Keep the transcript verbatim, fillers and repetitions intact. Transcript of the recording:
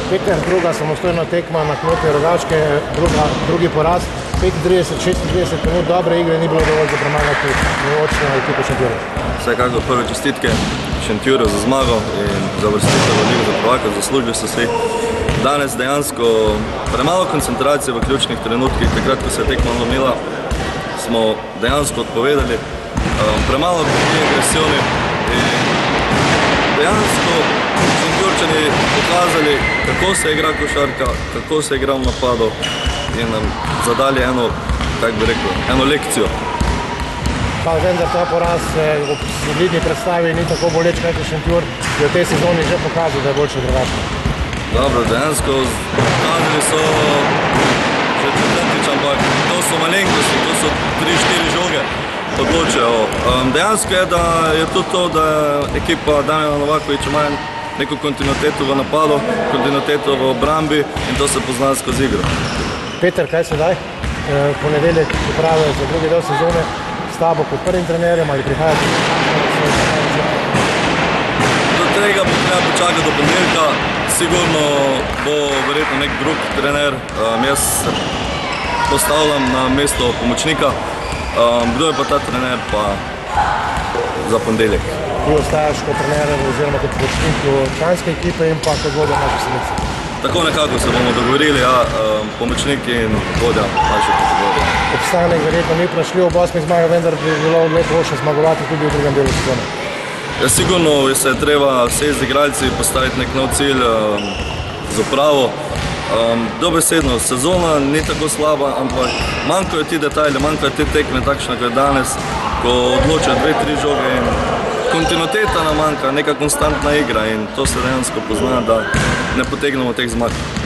Peter, druga samostojna tekma na Kmetiji Rogaške, druga, drugi poraz, petintrideset šestintrideset minut dobre igre ni bilo dovolj za premagati močno ekipo Šentjurja. Vsekakor prve čestitke Šentjurju za zmago in za uvrstitev v Ligo za prvaka, zaslužili so si. Danes dejansko premalo koncentracije v ključnih trenutkih, takrat, ko se je tekma lomila, smo dejansko odpovedali, premalo bili agresivni in dejansko Šentjurčani pokazali, kako se igra košarka, kako se igra v napadu in nam zadali eno, kako bi rekel, eno lekcijo. Pa vendar ta poraz v solidni predstavi ni tako boleč, kajti Šentjur je v tej sezoni že pokazal, da je boljše drugačno. Dobro, dejansko pokazali so že četrtič, ampak to so malenkosti, to so tri štiri žoge odločajo. Dejansko je, da je tudi to, da ekipa Damjana Novakovića ima neko kontinuiteto v napadu, kontinuiteto v obrambi in to se pozna skozi igro. Peter, kaj sedaj? Ponedeljek priprave za drugi del sezone s tabo kot prvim trenerjem ali prihajate? Do tega bo treba počakati do ponedeljka. Sigurno bo verjetno nek drug trener. Jaz se postavljam na mesto pomočnika. Kdo je pa ta trener pa za ponedeljek? Ti ostajaš kot trener oziroma kot pomočnik članske ekipe in pa kot vodja naše selekcije. Tako nekako se bomo dogovorili, ja, pomočnik in vodja naše kategorije. Obstanek verjetno ni prišli ob osmih zmagah, vendar bi bilo lepo še zmagovati tudi v drugem delu sezone. Ja, sigurno se je treba vse z igralci postaviti nek nov cilj z upravo. Dobesedno, sezona ni tako slaba, ampak manjkajo ti detajli, manjkajo te tekme takšne, kot je danes, ko odločajo dve, tri žoge in kontinuiteta nam manjka, neka konstantna igra in to se dejansko pozna, da ne potegnemo teh zmag.